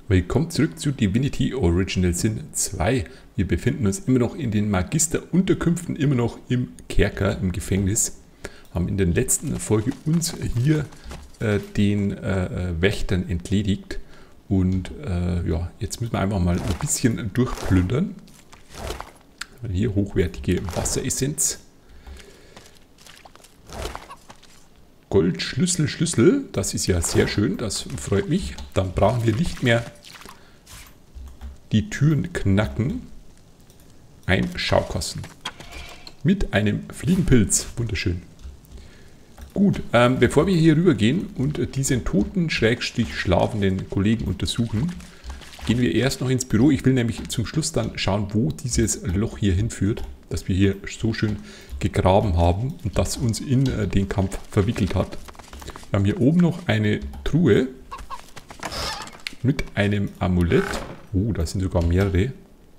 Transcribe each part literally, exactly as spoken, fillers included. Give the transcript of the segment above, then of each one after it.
Willkommen zurück zu Divinity Original Sin zwei. Wir befinden uns immer noch in den Magisterunterkünften, immer noch im Kerker, im Gefängnis. Haben in der letzten Folge uns hier äh, den äh, Wächtern entledigt. Und äh, ja, jetzt müssen wir einfach mal ein bisschen durchplündern. Hier hochwertige Wasseressenz. Goldschlüssel, Schlüssel, das ist ja sehr schön, das freut mich. Dann brauchen wir nicht mehr die Türen knacken. Ein Schaukasten mit einem Fliegenpilz, wunderschön. Gut, ähm, bevor wir hier rüber gehen und diesen toten, schrägstrich schlafenden Kollegen untersuchen, gehen wir erst noch ins Büro. Ich will nämlich zum Schluss dann schauen, wo dieses Loch hier hinführt, das wir hier so schön gegraben haben und das uns in äh, den Kampf verwickelt hat. Wir haben hier oben noch eine Truhe mit einem Amulett. Oh, da sind sogar mehrere.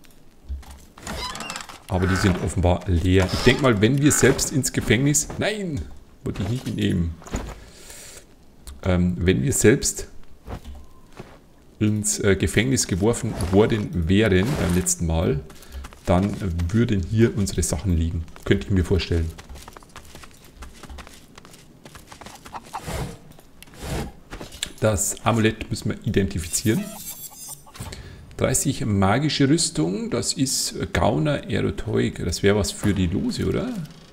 Aber die sind offenbar leer. Ich denke mal, wenn wir selbst ins Gefängnis... Nein, wollte ich nicht nehmen. Ähm, wenn wir selbst ins äh, Gefängnis geworfen worden wären beim letzten Mal, dann würden hier unsere Sachen liegen. Könnte ich mir vorstellen. Das Amulett müssen wir identifizieren. dreißig magische Rüstung, das ist Gauner Eroteug. Das wäre was für die Lose, oder?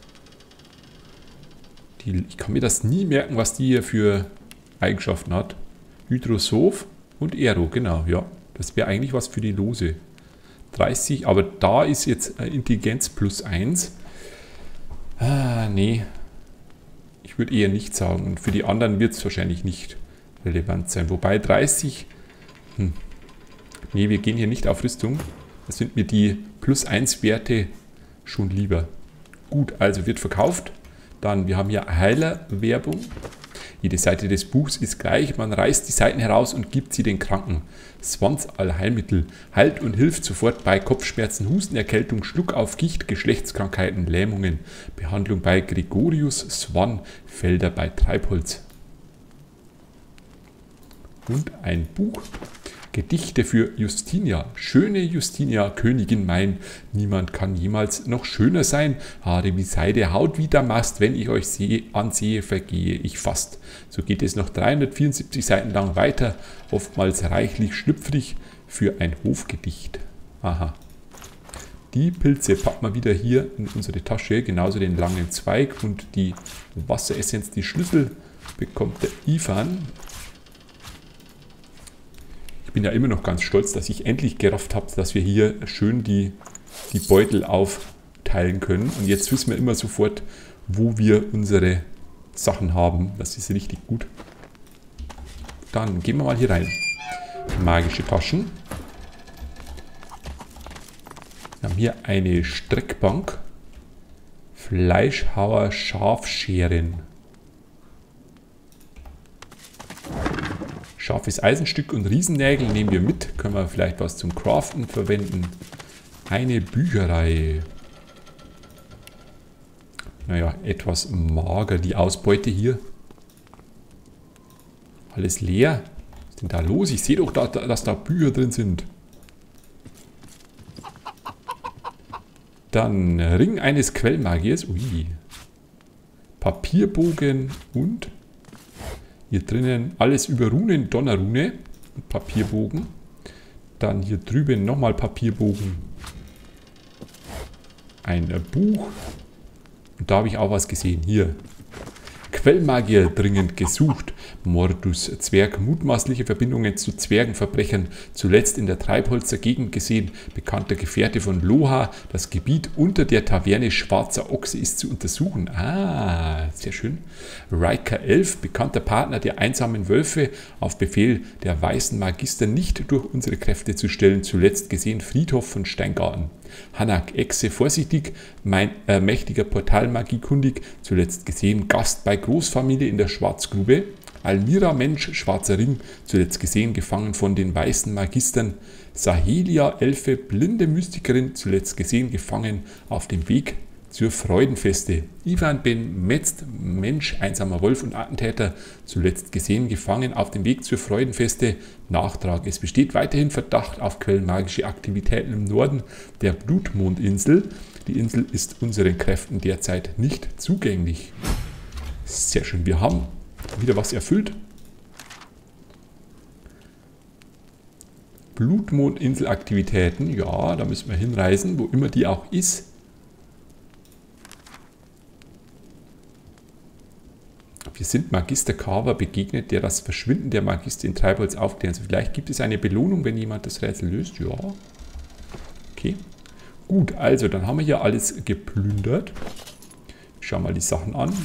Die, ich kann mir das nie merken, was die hier für Eigenschaften hat. Hydrosoph und Aero, genau, ja. Das wäre eigentlich was für die Lose. dreißig, aber da ist jetzt Intelligenz plus eins. Ah, nee. Ich würde eher nicht sagen. Und für die anderen wird es wahrscheinlich nicht relevant sein. Wobei dreißig... Hm. Nee, wir gehen hier nicht auf Rüstung. Das sind mir die plus eins Werte schon lieber. Gut, also wird verkauft. Dann, wir haben hier Heiler-Werbung. Jede Seite des Buchs ist gleich. Man reißt die Seiten heraus und gibt sie den Kranken. Swans Allheilmittel. Heilt und hilft sofort bei Kopfschmerzen, Husten, Erkältung, Schluckauf, Gicht, Geschlechtskrankheiten, Lähmungen. Behandlung bei Gregorius Swan. Felder bei Treibholz. Und ein Buch. Gedichte für Justinia. Schöne Justinia, Königin mein, niemand kann jemals noch schöner sein. Haare wie Seide, Haut wie Damast, wenn ich euch sehe, ansehe, vergehe ich fast. So geht es noch dreihundertvierundsiebzig Seiten lang weiter, oftmals reichlich schlüpfrig für ein Hofgedicht. Aha. Die Pilze packen wir wieder hier in unsere Tasche, genauso den langen Zweig und die Wasseressenz, die Schlüssel bekommt der Ivan. Ich bin ja immer noch ganz stolz, dass ich endlich gerafft habe, dass wir hier schön die, die Beutel aufteilen können. Und jetzt wissen wir immer sofort, wo wir unsere Sachen haben. Das ist richtig gut. Dann gehen wir mal hier rein. Magische Taschen. Wir haben hier eine Streckbank. Fleischhauer Schafscheren. Scharfes Eisenstück und Riesennägel nehmen wir mit. Können wir vielleicht was zum Craften verwenden. Eine Bücherei. Naja, etwas mager die Ausbeute hier. Alles leer. Was ist denn da los? Ich sehe doch, da, dass da Bücher drin sind. Dann Ring eines Quellmagiers. Ui. Papierbogen und... Hier drinnen alles über Runen, Donnerrune und Papierbogen. Dann hier drüben nochmal Papierbogen. Ein Buch. Und da habe ich auch was gesehen. Hier. Quellmagier dringend gesucht. Mordus Zwerg, mutmaßliche Verbindungen zu Zwergenverbrechern, zuletzt in der Treibholzer Gegend gesehen, bekannter Gefährte von Loha, das Gebiet unter der Taverne Schwarzer Ochse ist zu untersuchen. Ah, sehr schön. Riker elf, bekannter Partner der einsamen Wölfe, auf Befehl der weißen Magister nicht durch unsere Kräfte zu stellen, zuletzt gesehen Friedhof von Steingarten. Hanak Echse, vorsichtig, mein äh, mächtiger Portalmagie kundig, zuletzt gesehen Gast bei Großfamilie in der Schwarzgrube. Almira Mensch, schwarzer Ring, zuletzt gesehen, gefangen von den weißen Magistern. Sahelia Elfe, blinde Mystikerin, zuletzt gesehen, gefangen auf dem Weg zur Freudenfeste. Ivan Ben Metz, Mensch, einsamer Wolf und Attentäter, zuletzt gesehen, gefangen auf dem Weg zur Freudenfeste. Nachtrag. Es besteht weiterhin Verdacht auf quellenmagische Aktivitäten im Norden der Blutmondinsel. Die Insel ist unseren Kräften derzeit nicht zugänglich. Sehr schön. Wir haben wieder was erfüllt. Blutmondinsel-Aktivitäten. Ja, da müssen wir hinreisen, wo immer die auch ist. Wir sind Magister Carver begegnet, der das Verschwinden der Magister in Treibholz aufklären soll. Vielleicht gibt es eine Belohnung, wenn jemand das Rätsel löst. Ja. Okay. Gut, also dann haben wir hier alles geplündert. Schauen wir mal die Sachen an.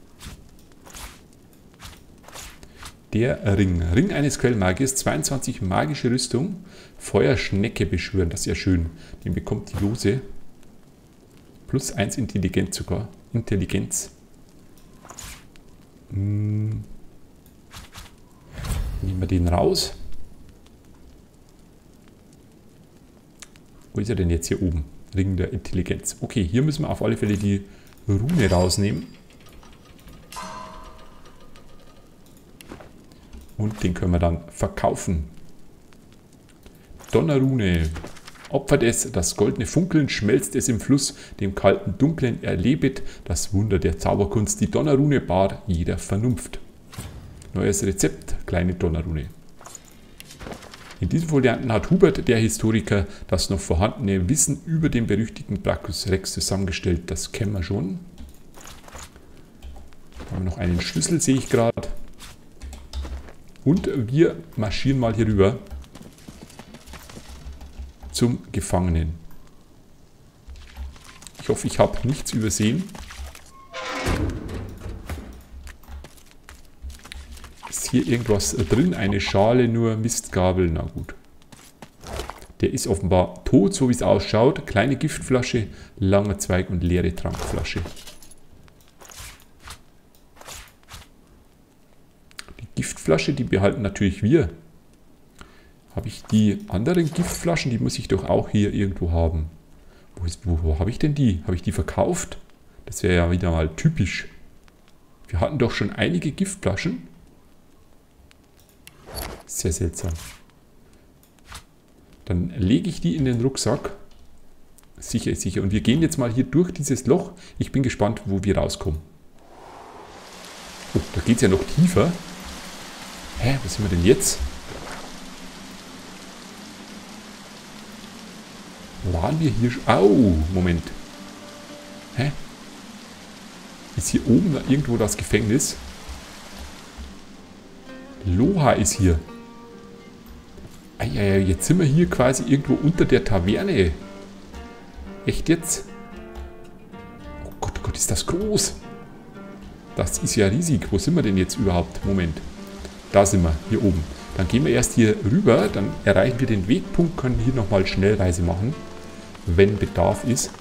Der Ring. Ring eines Quellmagiers, zweiundzwanzig magische Rüstung. Feuerschnecke beschwören, das ist ja schön. Den bekommt die Lose. Plus eins Intelligenz sogar. Intelligenz. Hm. Nehmen wir den raus. Wo ist er denn jetzt hier oben? Ring der Intelligenz. Okay, hier müssen wir auf alle Fälle die Rune rausnehmen. Und den können wir dann verkaufen. Donnerrune. Opfert es, das goldene Funkeln, schmelzt es im Fluss, dem kalten Dunklen erlebet das Wunder der Zauberkunst. Die Donnerrune bar jeder Vernunft. Neues Rezept, kleine Donnerrune. In diesem Folianten hat Hubert, der Historiker, das noch vorhandene Wissen über den berüchtigten Brachus Rex zusammengestellt. Das kennen wir schon. Da haben wir noch einen Schlüssel, sehe ich gerade. Und wir marschieren mal hier rüber zum Gefangenen. Ich hoffe, ich habe nichts übersehen. Ist hier irgendwas drin? Eine Schale, nur Mistgabel. Na gut. Der ist offenbar tot, so wie es ausschaut. Kleine Giftflasche, langer Zweig und leere Trankflasche. Die Giftflasche, die behalten natürlich wir. Habe ich die anderen Giftflaschen, die muss ich doch auch hier irgendwo haben. Wo, ist, wo, wo habe ich denn die? Habe ich die verkauft? Das wäre ja wieder mal typisch. Wir hatten doch schon einige Giftflaschen. Sehr seltsam. Dann lege ich die in den Rucksack. Sicher ist sicher. Und wir gehen jetzt mal hier durch dieses Loch. Ich bin gespannt, wo wir rauskommen. Oh, da geht es ja noch tiefer. Hä, was sind wir denn jetzt? Waren wir hier schon? Au, Moment. Hä? Ist hier oben irgendwo das Gefängnis? Loha ist hier. Eieiei, jetzt sind wir hier quasi irgendwo unter der Taverne. Echt jetzt? Oh Gott, oh Gott, ist das groß. Das ist ja riesig. Wo sind wir denn jetzt überhaupt? Moment. Da sind wir, hier oben. Dann gehen wir erst hier rüber, dann erreichen wir den Wegpunkt, können hier nochmal Schnellreise machen, wenn Bedarf ist.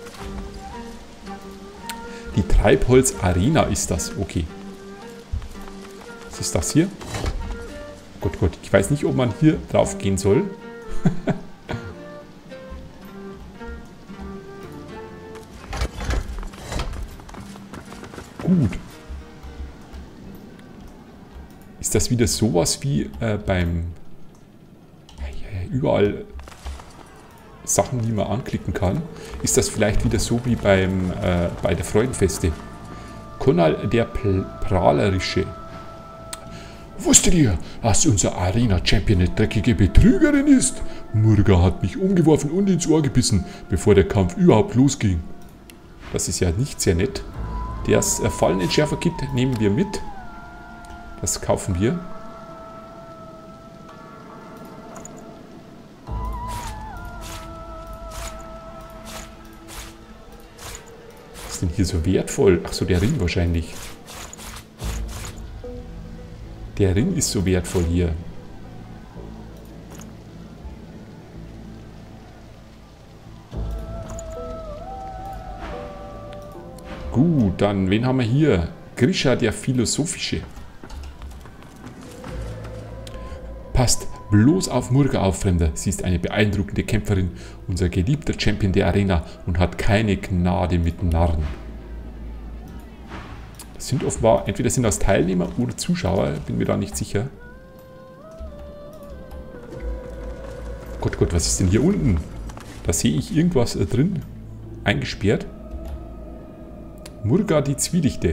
Die Treibholz Arena ist das, okay. Was ist das hier? Oh Gott, Gott, ich weiß nicht, ob man hier drauf gehen soll. Gut. Ist das wieder sowas wie äh, beim... Überall Sachen, die man anklicken kann. Ist das vielleicht wieder so wie beim, äh, bei der Freudenfeste? Konal der Pl Prahlerische. Wusstet ihr, dass unser Arena-Champion eine dreckige Betrügerin ist? Murga hat mich umgeworfen und ins Ohr gebissen, bevor der Kampf überhaupt losging. Das ist ja nicht sehr nett. Das äh, Fallenentschärfer-Kit nehmen wir mit. Das kaufen wir. Was ist denn hier so wertvoll? Ach so, der Ring wahrscheinlich. Der Ring ist so wertvoll hier. Gut, dann, wen haben wir hier? Grisha, der Philosophische. Passt Bloß auf Murga auf, Fremder. Sie ist eine beeindruckende Kämpferin, unser geliebter Champion der Arena und hat keine Gnade mit Narren. Das sind offenbar, entweder sind das Teilnehmer oder Zuschauer, bin mir da nicht sicher. Gott, Gott, was ist denn hier unten? Da sehe ich irgendwas äh, drin. Eingesperrt. Murga die Zwielichte.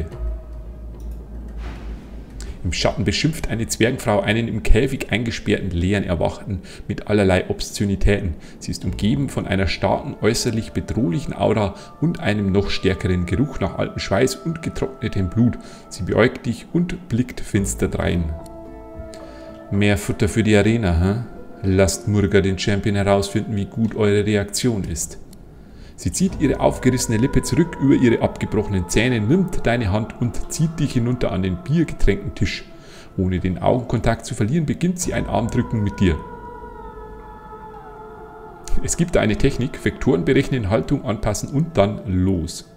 Im Schatten beschimpft eine Zwergenfrau einen im Käfig eingesperrten leeren Erwachten mit allerlei Obszönitäten. Sie ist umgeben von einer starken, äußerlich bedrohlichen Aura und einem noch stärkeren Geruch nach altem Schweiß und getrocknetem Blut. Sie beäugt dich und blickt finster drein. Mehr Futter für die Arena, hm? Lasst Murga den Champion herausfinden, wie gut eure Reaktion ist. Sie zieht ihre aufgerissene Lippe zurück über ihre abgebrochenen Zähne, nimmt deine Hand und zieht dich hinunter an den biergetränkten Tisch. Ohne den Augenkontakt zu verlieren, beginnt sie ein Armdrücken mit dir. Es gibt da eine Technik, Vektoren berechnen, Haltung anpassen und dann los.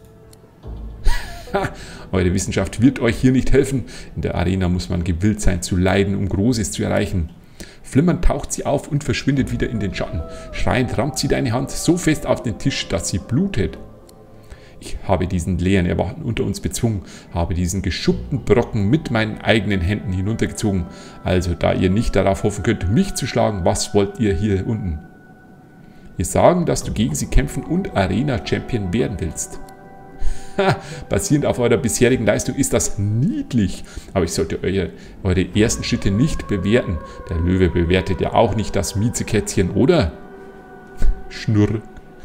Ha, eure Wissenschaft wird euch hier nicht helfen. In der Arena muss man gewillt sein zu leiden, um Großes zu erreichen. Flimmernd taucht sie auf und verschwindet wieder in den Schatten. Schreiend rammt sie deine Hand so fest auf den Tisch, dass sie blutet. Ich habe diesen leeren Erwachten unter uns bezwungen, habe diesen geschuppten Brocken mit meinen eigenen Händen hinuntergezogen. Also, da ihr nicht darauf hoffen könnt, mich zu schlagen, was wollt ihr hier unten? Wir sagen, dass du gegen sie kämpfen und Arena-Champion werden willst. Ha, basierend auf eurer bisherigen Leistung ist das niedlich, aber ich sollte eure, eure ersten Schritte nicht bewerten. Der Löwe bewertet ja auch nicht das Miezekätzchen, oder? Schnurr.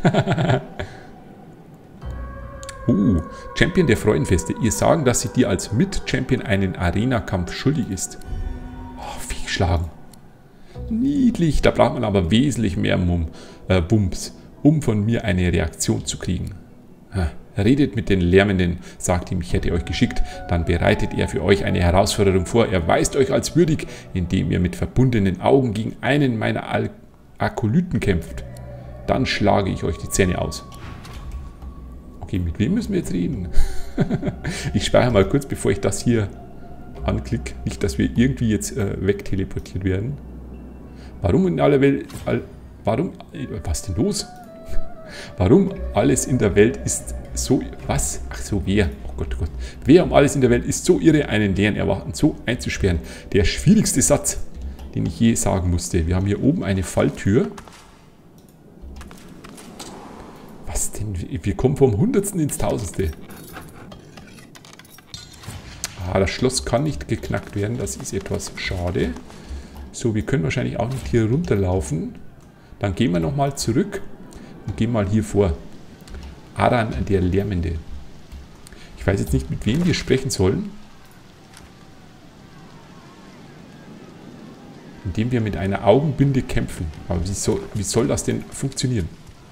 uh, Champion der Freudenfeste. Ihr sagen, dass sie dir als Mit-Champion einen Arena-Kampf schuldig ist. Oh, Viehschlagen. Niedlich, da braucht man aber wesentlich mehr Mum, äh, Bums, um von mir eine Reaktion zu kriegen. Ha. Redet mit den Lärmenden, sagt ihm, ich hätte euch geschickt, dann bereitet er für euch eine Herausforderung vor. Er weist euch als würdig, indem ihr mit verbundenen Augen gegen einen meiner Al Akolyten kämpft. Dann schlage ich euch die Zähne aus. Okay, mit wem müssen wir jetzt reden? Ich speichere mal kurz, bevor ich das hier anklicke. Nicht, dass wir irgendwie jetzt äh, wegteleportiert werden. Warum in aller Welt... All, warum... Was ist denn los? Warum alles in der Welt ist so... Was? Ach so, wer? Oh Gott, oh Gott. Wer um alles in der Welt ist so irre, einen leeren Erwachten so einzusperren? Der schwierigste Satz, den ich je sagen musste. Wir haben hier oben eine Falltür. Was denn? Wir kommen vom Hundertsten ins Tausendste. Ah, das Schloss kann nicht geknackt werden. Das ist etwas schade. So, wir können wahrscheinlich auch nicht hier runterlaufen. Dann gehen wir nochmal zurück. Und gehen mal hier vor. Aran, der Lärmende. Ich weiß jetzt nicht, mit wem wir sprechen sollen. Indem wir mit einer Augenbinde kämpfen. Aber wie soll, wie soll das denn funktionieren?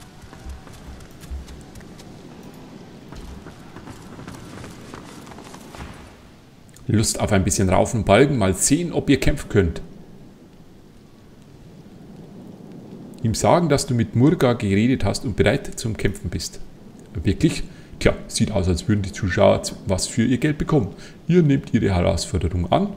Lust auf ein bisschen Rauf und Balgen. Mal sehen, ob ihr kämpfen könnt. Ihm sagen, dass du mit Murga geredet hast und bereit zum Kämpfen bist. Wirklich? Tja, sieht aus, als würden die Zuschauer was für ihr Geld bekommen. Ihr nehmt ihre Herausforderung an.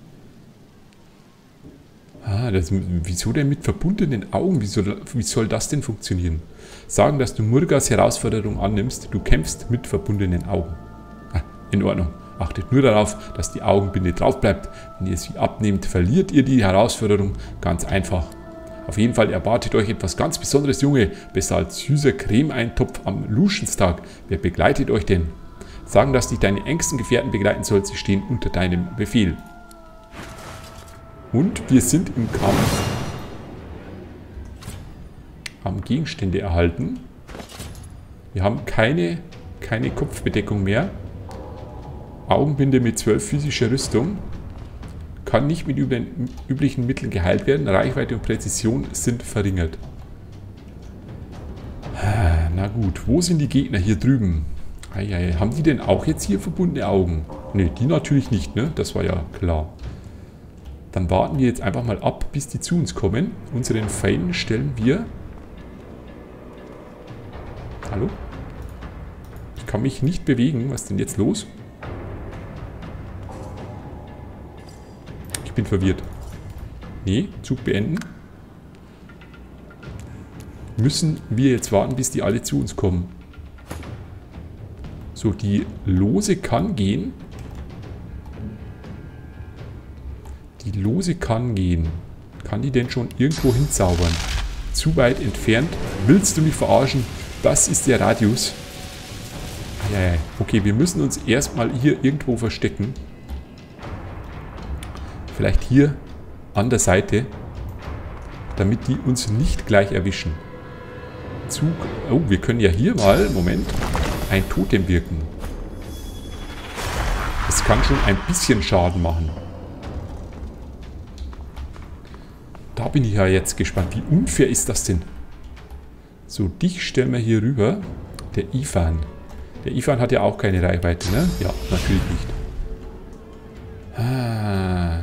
Ah, das, wieso denn mit verbundenen Augen? Wie soll, wie soll das denn funktionieren? Sagen, dass du Murgas Herausforderung annimmst, du kämpfst mit verbundenen Augen. Ah, in Ordnung. Achtet nur darauf, dass die Augenbinde drauf bleibt. Wenn ihr sie abnehmt, verliert ihr die Herausforderung. Ganz einfach. Auf jeden Fall erwartet euch etwas ganz Besonderes, Junge. Besser als süßer Creme-Eintopf am Luschenstag. Wer begleitet euch denn? Sagen, dass dich deine engsten Gefährten begleiten soll. Sie stehen unter deinem Befehl. Und wir sind im Kampf. Haben Gegenstände erhalten. Wir haben keine, keine Kopfbedeckung mehr. Augenbinde mit zwölf physischer Rüstung. Kann nicht mit üblichen Mitteln geheilt werden. Reichweite und Präzision sind verringert. Na gut, wo sind die Gegner? Hier drüben. Eieiei. Haben die denn auch jetzt hier verbundene Augen? Ne, die natürlich nicht, ne? Das war ja klar. Dann warten wir jetzt einfach mal ab, bis die zu uns kommen. Unseren Feinden stellen wir... Hallo? Ich kann mich nicht bewegen. Was ist denn jetzt los? Ich bin verwirrt. Nee, Zug beenden. Müssen wir jetzt warten, bis die alle zu uns kommen. So, die Lose kann gehen. Die Lose kann gehen. Kann die denn schon irgendwo hinzaubern? Zu weit entfernt. Willst du mich verarschen? Das ist der Radius. Ja, okay, wir müssen uns erstmal hier irgendwo verstecken. Vielleicht hier an der Seite. Damit die uns nicht gleich erwischen. Zug. Oh, wir können ja hier mal, Moment, ein Totem wirken. Das kann schon ein bisschen Schaden machen. Da bin ich ja jetzt gespannt. Wie unfair ist das denn? So, dich stellen wir hier rüber. Der Ifan. Der Ifan hat ja auch keine Reichweite, ne? Ja, natürlich nicht. Ah.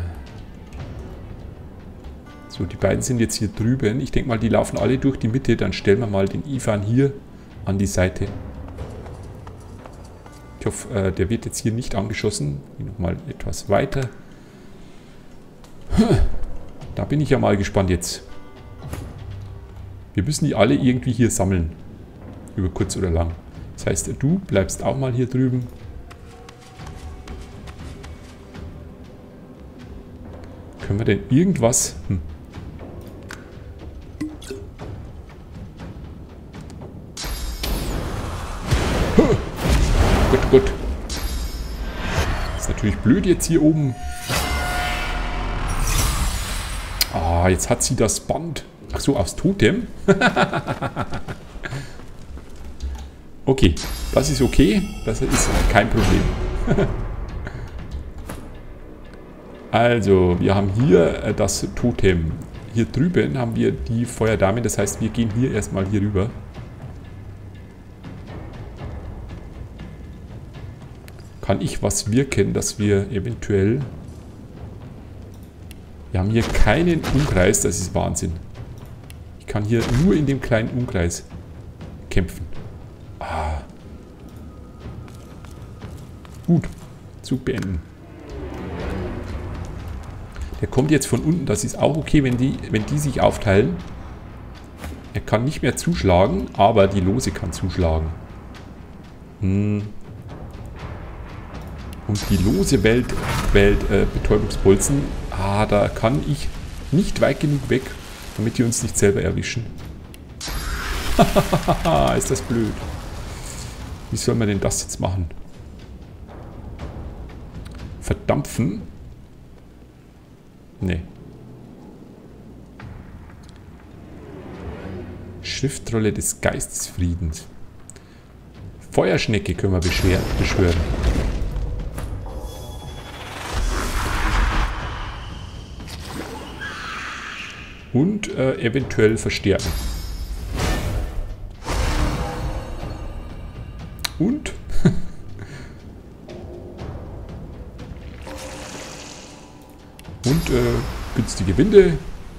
So, die beiden sind jetzt hier drüben. Ich denke mal, die laufen alle durch die Mitte. Dann stellen wir mal den Ifan hier an die Seite. Ich hoffe, äh, der wird jetzt hier nicht angeschossen. Nochmal etwas weiter. Da bin ich ja mal gespannt jetzt. Wir müssen die alle irgendwie hier sammeln. Über kurz oder lang. Das heißt, du bleibst auch mal hier drüben. Können wir denn irgendwas... Hm. Gut, gut. Ist natürlich blöd jetzt hier oben. Ah, jetzt hat sie das Band. Ach so, aufs Totem. Okay, das ist okay. Das ist kein Problem. Also, wir haben hier das Totem. Hier drüben haben wir die Feuerdame. Das heißt, wir gehen hier erstmal hier rüber. Kann ich was wirken, dass wir eventuell... Wir haben hier keinen Umkreis, das ist Wahnsinn. Ich kann hier nur in dem kleinen Umkreis kämpfen. Ah. Gut, Zug beenden. Der kommt jetzt von unten, das ist auch okay, wenn die, wenn die sich aufteilen. Er kann nicht mehr zuschlagen, aber die Lose kann zuschlagen. Hm. Und die Lose Welt, Welt äh, Betäubungsbolzen, ah, da kann ich nicht weit genug weg, damit die uns nicht selber erwischen. Hahaha, ist das blöd. Wie soll man denn das jetzt machen? Verdampfen? Nee. Schriftrolle des Geistesfriedens. Feuerschnecke können wir beschwören. Und äh, eventuell verstärken. Und? Und äh, günstige Winde.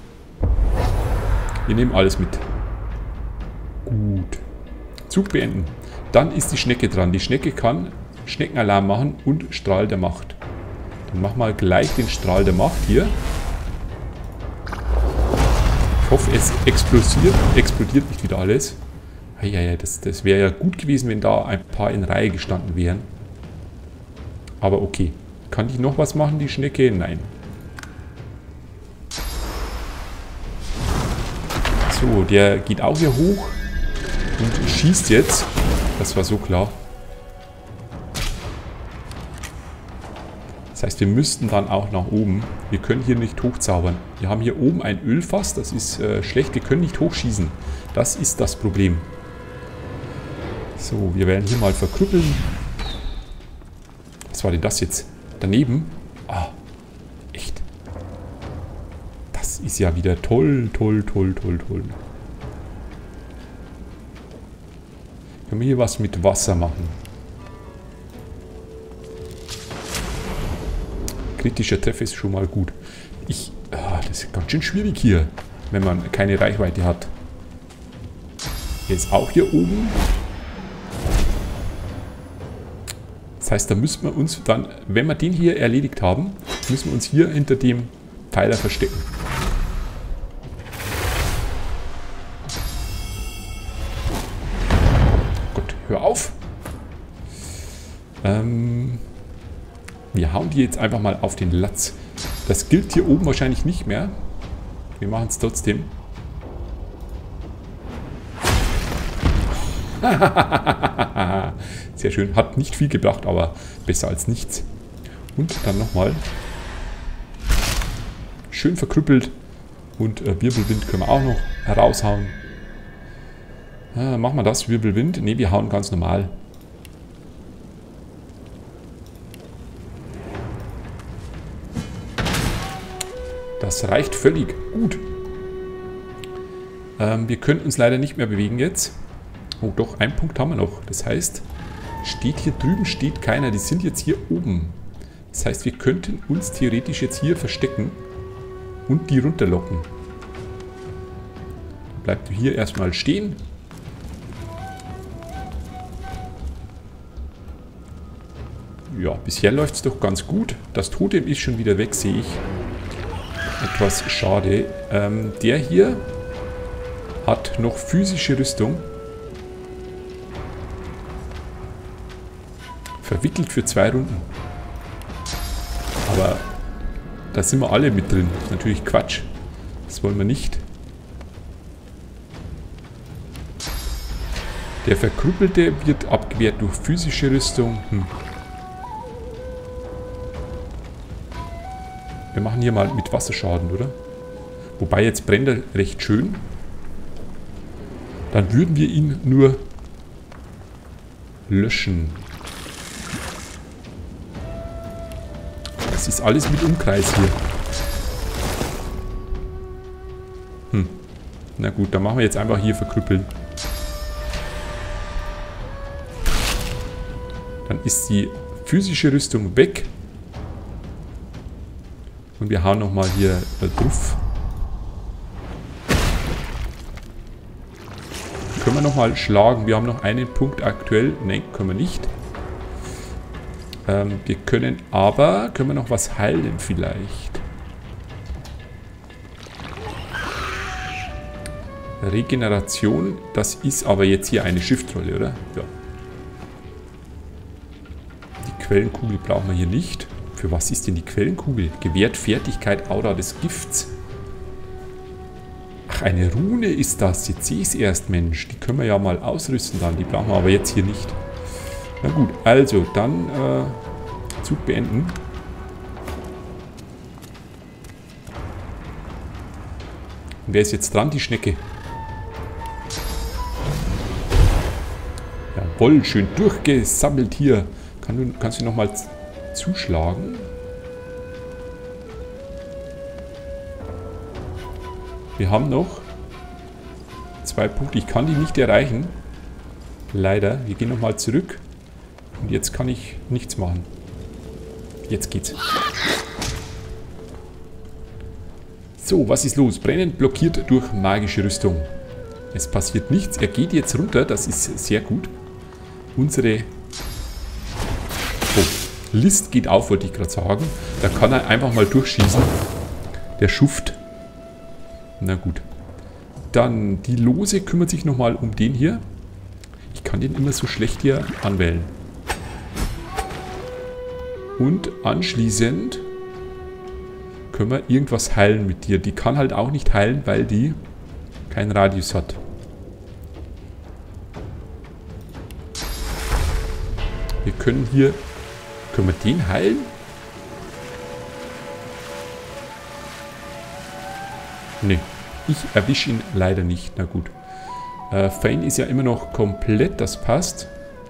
Wir nehmen alles mit. Gut. Zug beenden. Dann ist die Schnecke dran. Die Schnecke kann Schneckenalarm machen und Strahl der Macht. Dann machen wir gleich den Strahl der Macht hier. Ich hoffe, es explodiert, explodiert nicht wieder alles. Eieiei, das, das wäre ja gut gewesen, wenn da ein paar in Reihe gestanden wären. Aber okay. Kann die noch was machen, die Schnecke? Nein. So, der geht auch hier hoch und schießt jetzt. Das war so klar. Das heißt, wir müssten dann auch nach oben. Wir können hier nicht hochzaubern. Wir haben hier oben ein Ölfass. Das ist äh, schlecht. Wir können nicht hochschießen. Das ist das Problem. So, wir werden hier mal verkrüppeln. Was war denn das jetzt? Daneben? Ah, echt. Das ist ja wieder toll, toll, toll, toll, toll. Können wir hier was mit Wasser machen? Kritischer Treffer ist schon mal gut. Ich, ah, das ist ganz schön schwierig hier, wenn man keine Reichweite hat. Jetzt auch hier oben. Das heißt, da müssen wir uns dann, wenn wir den hier erledigt haben, müssen wir uns hier hinter dem Pfeiler verstecken. Ähm, wir hauen die jetzt einfach mal auf den Latz. Das gilt hier oben wahrscheinlich nicht mehr. Wir machen es trotzdem. Sehr schön. Hat nicht viel gebracht, aber besser als nichts. Und dann nochmal. Schön verkrüppelt. Und äh, Wirbelwind können wir auch noch heraushauen. Äh, machen wir das, Wirbelwind? Ne, wir hauen ganz normal. Das reicht völlig gut. Ähm, wir können uns leider nicht mehr bewegen jetzt. Oh doch, einen Punkt haben wir noch. Das heißt, steht hier drüben, steht keiner. Die sind jetzt hier oben. Das heißt, wir könnten uns theoretisch jetzt hier verstecken und die runterlocken. Bleibt hier erstmal stehen. Ja, bisher läuft es doch ganz gut. Das Totem ist schon wieder weg, sehe ich. Etwas schade. Ähm, der hier hat noch physische Rüstung. Verwickelt für zwei Runden. Aber da sind wir alle mit drin. Das ist natürlich Quatsch. Das wollen wir nicht. Der Verkrüppelte wird abgewehrt durch physische Rüstung. Hm. Wir machen hier mal mit Wasserschaden, oder? Wobei jetzt brennt er recht schön. Dann würden wir ihn nur löschen. Das ist alles mit Umkreis hier. Hm. Na gut, dann machen wir jetzt einfach hier verkrüppeln. Dann ist die physische Rüstung weg. Und wir hauen nochmal hier drauf. Können wir nochmal schlagen. Wir haben noch einen Punkt aktuell. Nein, können wir nicht. Ähm, wir können aber, können wir noch was heilen vielleicht. Regeneration, das ist aber jetzt hier eine Schriftrolle, oder? Ja. Die Quellenkugel brauchen wir hier nicht. Für was ist denn die Quellenkugel? Gewährt Fertigkeit Aura des Gifts. Ach, eine Rune ist das. Jetzt sehe ich es erst, Mensch. Die können wir ja mal ausrüsten dann. Die brauchen wir aber jetzt hier nicht. Na gut, also dann äh, Zug beenden. Und wer ist jetzt dran? Die Schnecke. Jawohl, schön durchgesammelt hier. Kann du, kannst du nochmal zuschlagen? Wir haben noch zwei Punkte. Ich kann die nicht erreichen. Leider. Wir gehen nochmal zurück. Und jetzt kann ich nichts machen. Jetzt geht's. So, was ist los? Brennend blockiert durch magische Rüstung. Es passiert nichts. Er geht jetzt runter. Das ist sehr gut. Unsere oh, List geht auf, wollte ich gerade sagen. Da kann er einfach mal durchschießen. Der Schuft. Na gut. Dann die Lose kümmert sich nochmal um den hier. Ich kann den immer so schlecht hier anwählen. Und anschließend können wir irgendwas heilen mit dir. Die kann halt auch nicht heilen, weil die keinen Radius hat. Wir können hier... Können wir den heilen? Ne, ich erwische ihn leider nicht. Na gut. Äh, Fane ist ja immer noch komplett, das passt.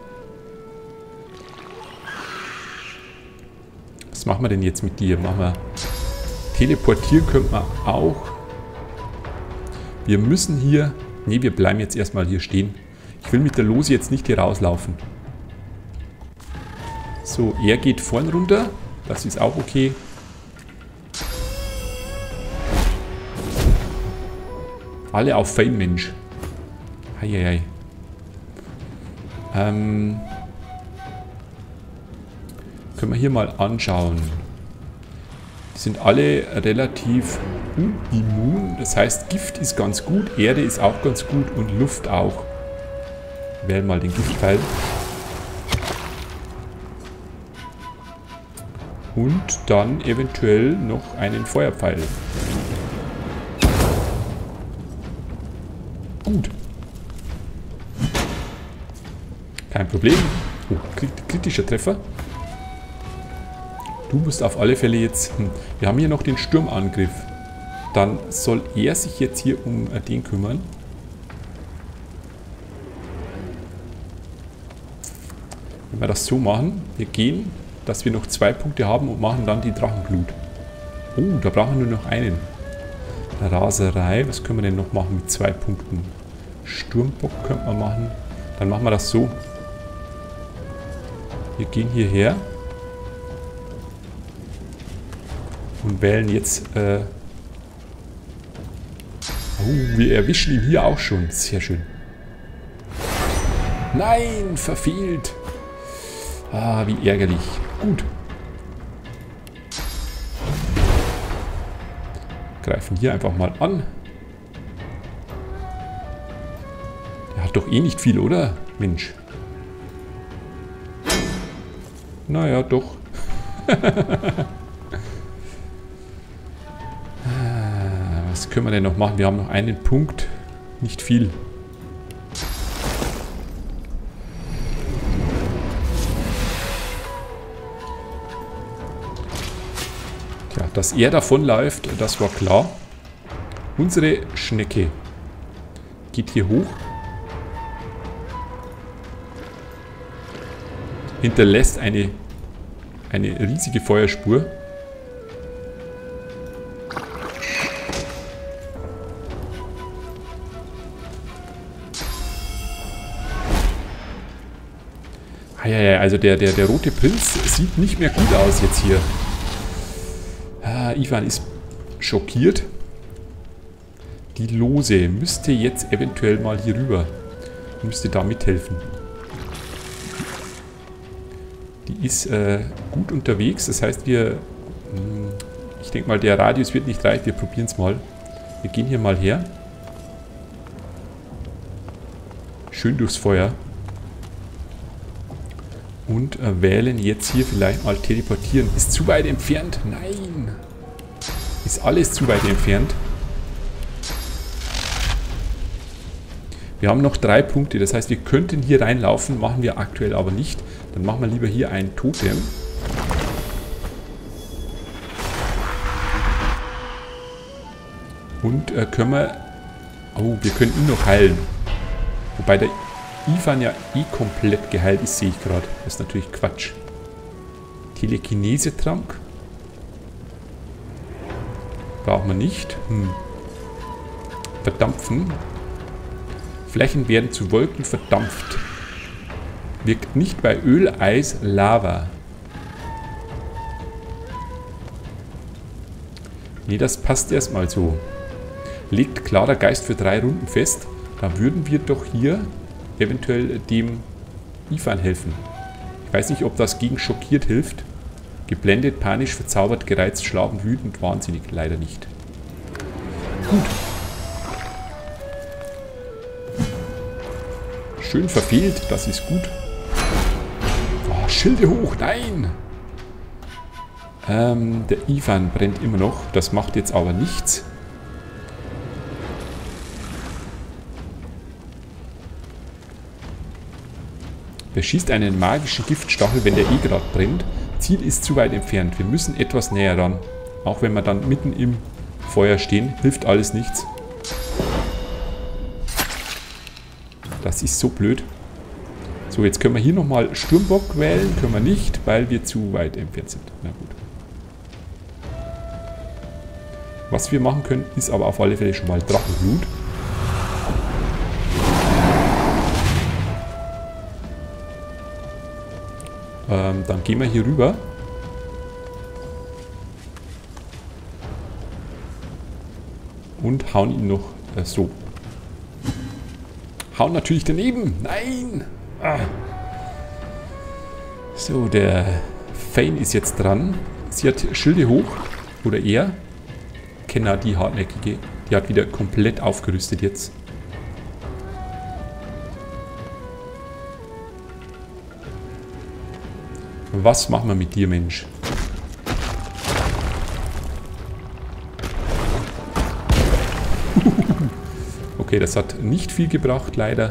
Was machen wir denn jetzt mit dir? Machen wir... Teleportieren könnte man auch. Wir müssen hier... Ne, wir bleiben jetzt erstmal hier stehen. Ich will mit der Lose jetzt nicht hier rauslaufen. So, er geht vorn runter. Das ist auch okay. Alle auf Fame, Mensch. Heieiei. Ähm... Können wir hier mal anschauen. Die sind alle relativ immun. Das heißt, Gift ist ganz gut, Erde ist auch ganz gut und Luft auch. Wir wählen mal den Giftpfeil. Und dann eventuell noch einen Feuerpfeil. Gut. Kein Problem. Oh, kritischer Treffer. Du musst auf alle Fälle jetzt... Hm, wir haben hier noch den Sturmangriff. Dann soll er sich jetzt hier um den kümmern. Wenn wir das so machen, wir gehen, dass wir noch zwei Punkte haben und machen dann die Drachenblut. Oh, da brauchen wir nur noch einen. Raserei, was können wir denn noch machen mit zwei Punkten? Sturmbock könnte man machen. Dann machen wir das so. Wir gehen hierher. Und wählen jetzt... Äh oh, wir erwischen ihn hier auch schon. Sehr schön. Nein, verfehlt. Ah, wie ärgerlich. Gut. Greifen hier einfach mal an. Der hat doch eh nicht viel, oder? Mensch. Naja, doch. Was können wir denn noch machen? Wir haben noch einen Punkt. Nicht viel. Tja, dass er davonläuft, das war klar. Unsere Schnecke geht hier hoch. Hinterlässt eine, eine riesige Feuerspur. Ah, ja, ja, also der, der, der rote Prinz sieht nicht mehr gut aus jetzt hier. Ah, Ivan ist schockiert. Die Lose müsste jetzt eventuell mal hier rüber. Müsste da mithelfen. Die ist äh, gut unterwegs. Das heißt, wir... Mh, ich denke mal, der Radius wird nicht reichen. Wir probieren es mal. Wir gehen hier mal her. Schön durchs Feuer. Und äh, wählen jetzt hier vielleicht mal teleportieren. Ist zu weit entfernt? Nein. Ist alles zu weit entfernt. Wir haben noch drei Punkte. Das heißt, wir könnten hier reinlaufen. Machen wir aktuell aber nicht. Dann machen wir lieber hier ein Totem. Und äh, können wir... Oh, wir können ihn noch heilen. Wobei der Ivan ja eh komplett geheilt ist, sehe ich gerade. Das ist natürlich Quatsch. Telekinese-Trank. Brauchen wir nicht. Hm. Verdampfen. Flächen werden zu Wolken verdampft. Wirkt nicht bei Öl, Eis, Lava. Nee, das passt erstmal so. Legt klarer Geist für drei Runden fest. Da würden wir doch hier eventuell dem Ivan helfen. Ich weiß nicht, ob das gegen schockiert hilft. Geblendet, panisch, verzaubert, gereizt, schlafend, wütend, wahnsinnig. Leider nicht. Gut. Schön verfehlt, das ist gut. Oh, Schilde hoch, nein! Ähm, der Ivan brennt immer noch. Das macht jetzt aber nichts. Der schießt einen magischen Giftstachel, wenn der eh gerade brennt. Ziel ist zu weit entfernt. Wir müssen etwas näher ran. Auch wenn wir dann mitten im Feuer stehen, hilft alles nichts. Das ist so blöd. So, jetzt können wir hier nochmal Sturmbock wählen. Können wir nicht, weil wir zu weit entfernt sind. Na gut. Was wir machen können, ist aber auf alle Fälle schon mal Drachenblut. Ähm, dann gehen wir hier rüber. Und hauen ihn noch äh, so. Hauen natürlich daneben. Nein! Ah. So, der Fane ist jetzt dran. Sie hat Schilde hoch. Oder er. Kenner, die hartnäckige. Die hat wieder komplett aufgerüstet jetzt. Was machen wir mit dir, Mensch? Okay, das hat nicht viel gebracht, leider.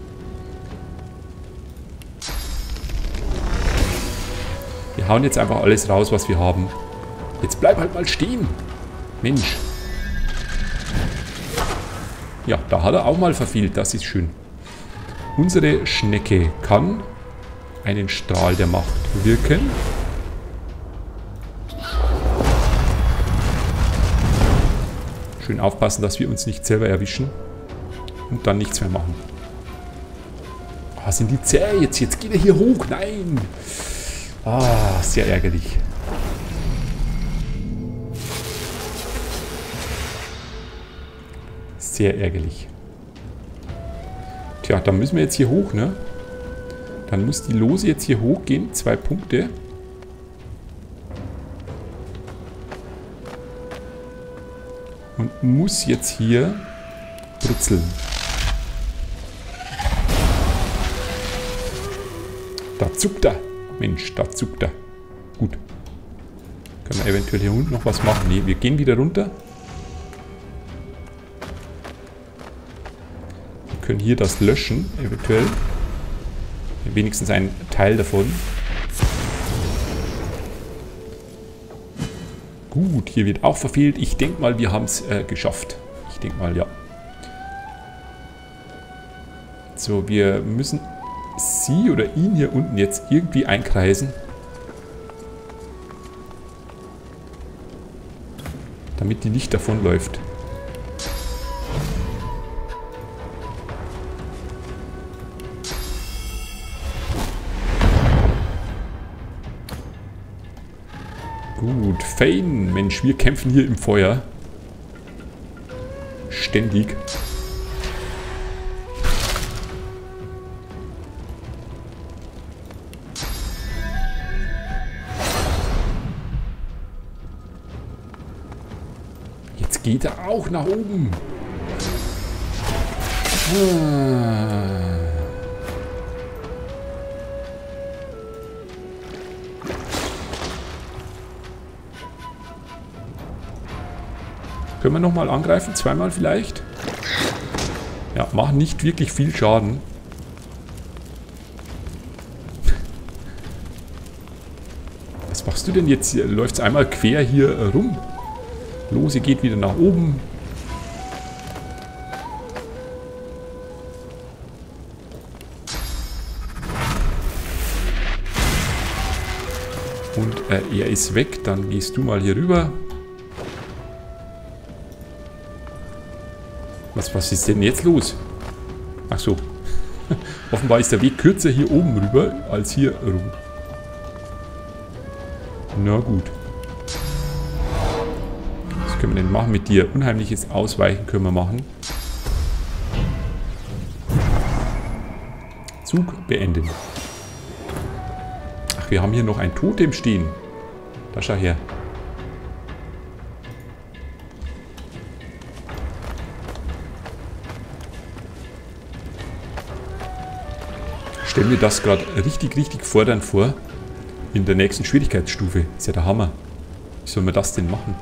Wir hauen jetzt einfach alles raus, was wir haben. Jetzt bleib halt mal stehen. Mensch. Ja, da hat er auch mal verfehlt. Das ist schön. Unsere Schnecke kann einen Strahl der Macht wirken. Schön aufpassen, dass wir uns nicht selber erwischen. Und dann nichts mehr machen. Ah, sind die zäh jetzt? Jetzt geht er hier hoch. Nein. Ah, sehr ärgerlich. Sehr ärgerlich. Tja, dann müssen wir jetzt hier hoch, ne? Dann muss die Lose jetzt hier hochgehen. Zwei Punkte. Und muss jetzt hier brutzeln. Da zuckt er. Mensch, da zuckt er. Gut. Können wir eventuell hier unten noch was machen? Ne, wir gehen wieder runter. Wir können hier das löschen, eventuell. Wenigstens ein Teil davon. Gut, hier wird auch verfehlt. Ich denke mal, wir haben es äh, geschafft. Ich denke mal, ja. So, wir müssen sie oder ihn hier unten jetzt irgendwie einkreisen. Damit die nicht davonläuft. Gut, Fane. Mensch, wir kämpfen hier im Feuer. Ständig. Jetzt geht er auch nach oben. Ah. Können wir nochmal angreifen? Zweimal vielleicht? Ja, machen nicht wirklich viel Schaden. Was machst du denn jetzt hier? Läuft es einmal quer hier rum? Lose geht wieder nach oben. Und äh, er ist weg. Dann gehst du mal hier rüber. Was, was ist denn jetzt los? Ach so. Offenbar ist der Weg kürzer hier oben rüber als hier rum. Na gut. Was können wir denn machen mit dir? Unheimliches Ausweichen können wir machen. Zug beenden. Ach, wir haben hier noch ein Totem stehen. Da schau her. Stell mir das gerade richtig, richtig fordernd vor. In der nächsten Schwierigkeitsstufe. Ist ja der Hammer. Wie soll man das denn machen?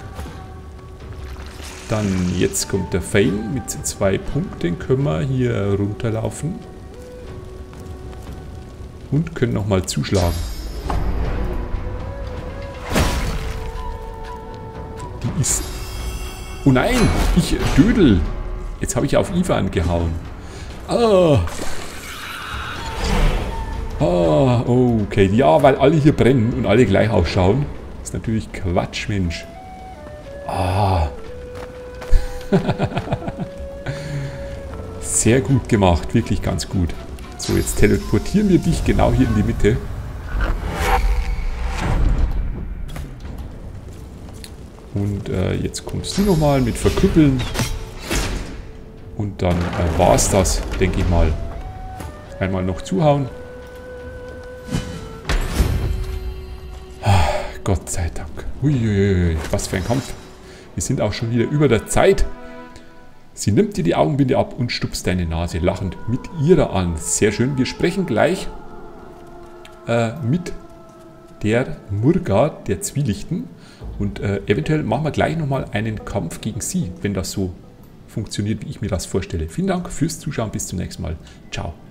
Dann, jetzt kommt der Fane. Mit zwei Punkten können wir hier runterlaufen. Und können nochmal zuschlagen. Die ist... Oh nein! Ich dödel! Jetzt habe ich auf Ivan gehauen. Ah! Ah, okay. Ja, weil alle hier brennen und alle gleich ausschauen. Ist natürlich Quatsch, Mensch. Ah. Sehr gut gemacht. Wirklich ganz gut. So, jetzt teleportieren wir dich genau hier in die Mitte. Und äh, jetzt kommst du nochmal mit Verkrüppeln. Und dann äh, war es das, denke ich mal. Einmal noch zuhauen. Gott sei Dank. Uiuiui, was für ein Kampf. Wir sind auch schon wieder über der Zeit. Sie nimmt dir die Augenbinde ab und stupst deine Nase lachend mit ihrer an. Sehr schön. Wir sprechen gleich äh, mit der Murga, der Zwielichten. Und äh, eventuell machen wir gleich nochmal einen Kampf gegen sie, wenn das so funktioniert, wie ich mir das vorstelle. Vielen Dank fürs Zuschauen. Bis zum nächsten Mal. Ciao.